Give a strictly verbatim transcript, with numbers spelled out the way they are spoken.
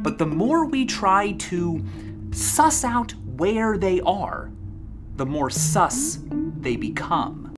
But the more we try to suss out where they are, the more sus they become.